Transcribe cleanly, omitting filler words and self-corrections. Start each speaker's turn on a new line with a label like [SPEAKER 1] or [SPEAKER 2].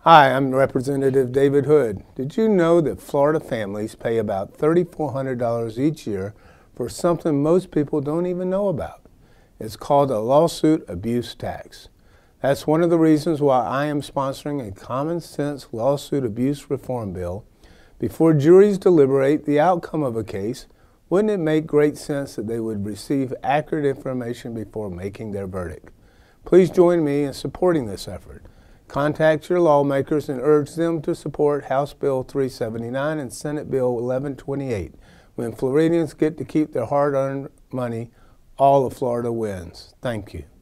[SPEAKER 1] Hi, I'm Representative David Hood. Did you know that Florida families pay about $3,400 each year for something most people don't even know about? It's called a lawsuit abuse tax. That's one of the reasons why I am sponsoring a common sense lawsuit abuse reform bill. Before juries deliberate the outcome of a case, wouldn't it make great sense that they would receive accurate information before making their verdict? Please join me in supporting this effort. Contact your lawmakers and urge them to support House Bill 379 and Senate Bill 1128. When Floridians get to keep their hard-earned money, all of Florida wins. Thank you.